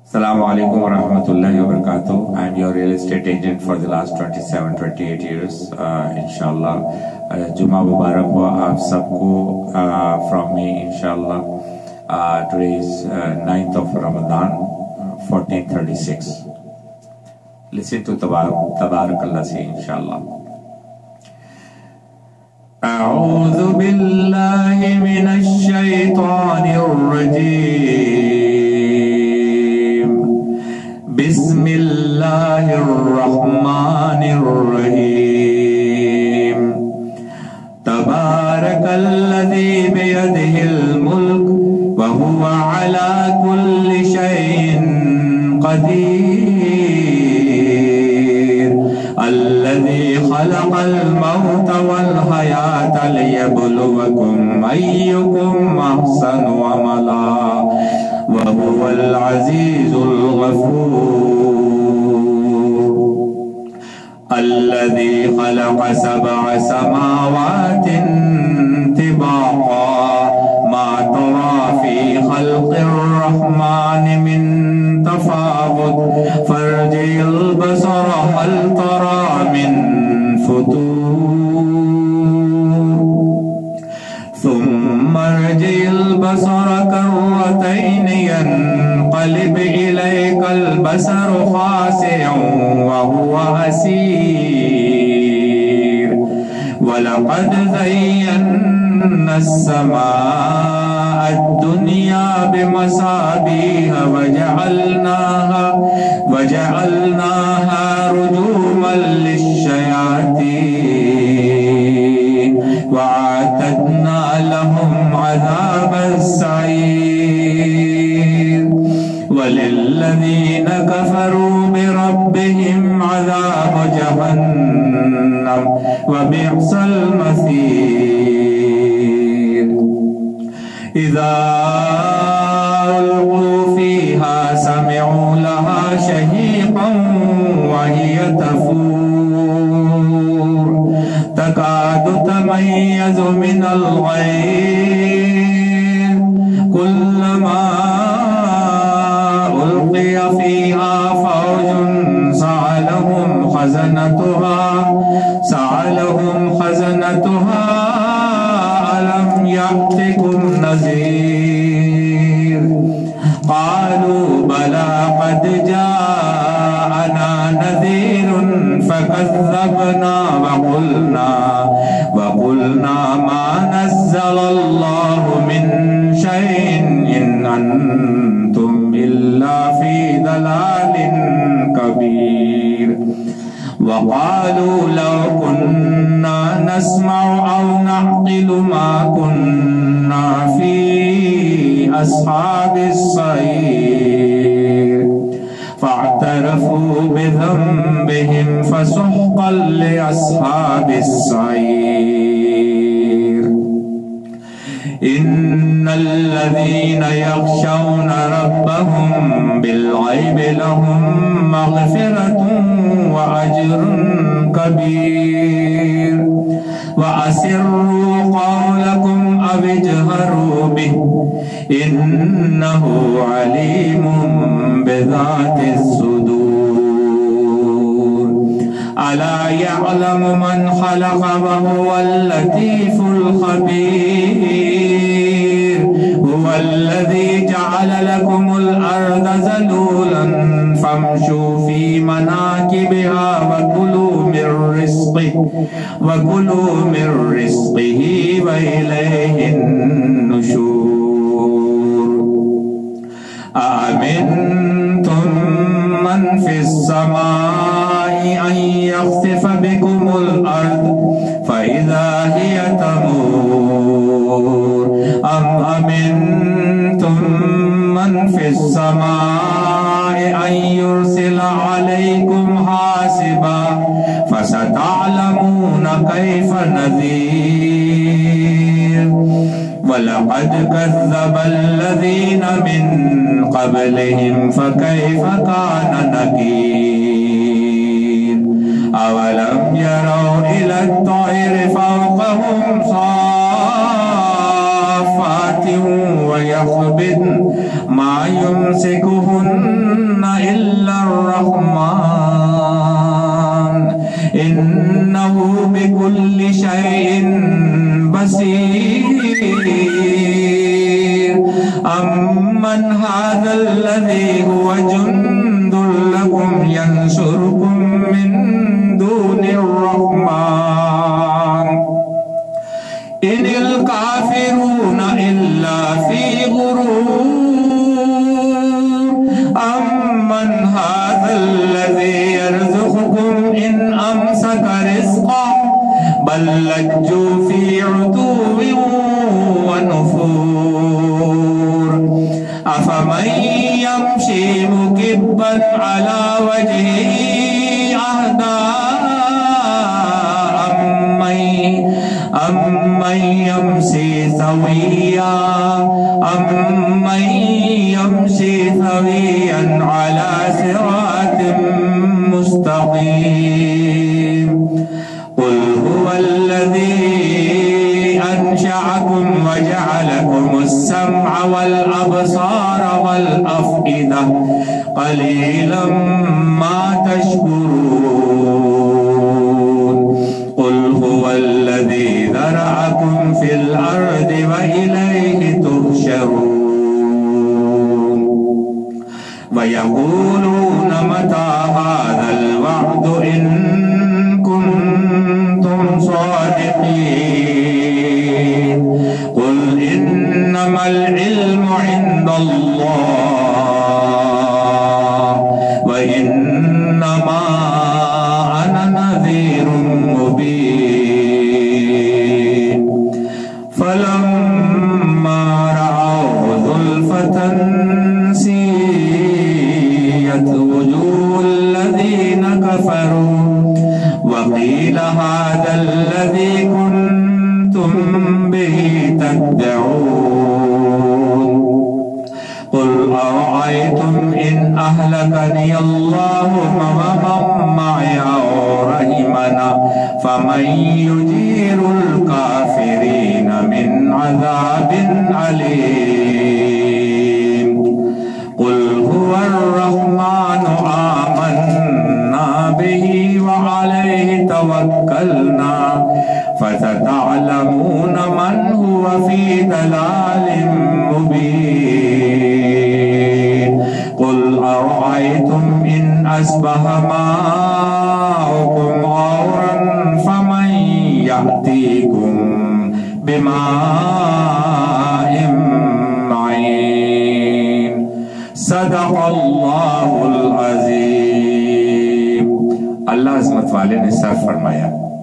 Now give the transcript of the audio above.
Assalamu alaikum wa rahmatullahi wa barakatuh. I'm your real estate agent for the last 28 years. Inshallah. Juma Mubarak ho aap sabko from me, inshallah. Today is 9th of Ramadan, 1436. Listen to Tabarakallah say, inshallah. أعوذ بالله من الشيطان الرجيم بسم الله الرحمن الرحيم تبارك الذي بيده الملك وهو على كل شيء قدير الذي خلق الموت والحياة ليبلوكم أيكم أحسن عملا وهو العزيز الغفور الذي خلق 7 سماوات طباقا ما ترى في خلق الرحمن من تفاوت فارجع البصر هل ترى من فتور ثم ارجع البصر كرتين ينقلب إليك البصر خاسئا وهو حسير ولقد زينا السماء الدنيا بمصابيح وجعلناها رجوما للشياطين وأعتدنا لهم عذاب السعير وللذين كفروا بربهم عذاب جهنم وبئس المصير إذا ألقوا فيها سمعوا لها شهيقا وهي تفور تكاد تميز من الغيظ كلما ألقي فيها فوج سألهم خزنتها ألم يأتكم نذير قالوا بلى قد جاءنا نذير فكذبنا وقلنا ما نزل الله من شيء إن أنتم إلا في ضلال كبير وقالوا لو كنا نسمع أو نعقل ما كنا في أصحاب السعير فاعترفوا بذنبهم فسحقا لأصحاب السعير إن الذين يخشون ربهم بالغيب لهم مغفرة وأجر كبير وأسروا قولكم أو اجهروا به إنه عليم بذات الصدور ألا يعلم من خلق وهو اللطيف الخبير هو الذي جعل لكم الأرض ذلولا فامشوا في مناكبها وكلوا من رزقه وإليه النشور أأمنتم من في السماء أن يخسف بكم الأرض فإذا هي تمور أم أمنتم من في السماء أن يرسل عليكم حاسبا فستعلمون كيف نذير ولقد كذب الذين من قبلهم فكيف كان نكير أولم يروا إلى الطير فوقهم صافات ويقبضن ما يمسكهن الذي هو جند لكم ينصركم من دون الرحمن إن الكافرون إلا في غرور أمن هذا الذي يرزقكم إن أمسك رزقه بل لجوا في عتو ونفور أفمن يمشي مكبا على وجهه أهدى أمن يمشي سويا على صراط مستقيم قل هو الذي أنشأكم وجعلكم السمع والأبصار والأفئدة قليلا ما تشكرون قل هو الذي ذرأكم في الأرض وإليه تحشرون ويقولون متى هذا الوعد إن كنتم صادقين قل إنما العلم عند الله وإنما أنا نذير مبين فلما رأوا زلفة سيئت وجوه الذين كفروا وقيل هذا الذي كنتم به تدعون قل أرأيتم إن أهلكني الله ومن معي أو رحمنا فمن يجير الكافرين من عذاب أليم قل هو الرحمن آمنا به وعليه توكلنا فستعلمون من هو في ضلال مبين قل أرأيتم إن أصبح ماؤكم غورا فمن يأتيكم بماء معين صدق الله العظيم। अल्लाह अज़मत वाले ने सर फरमाया।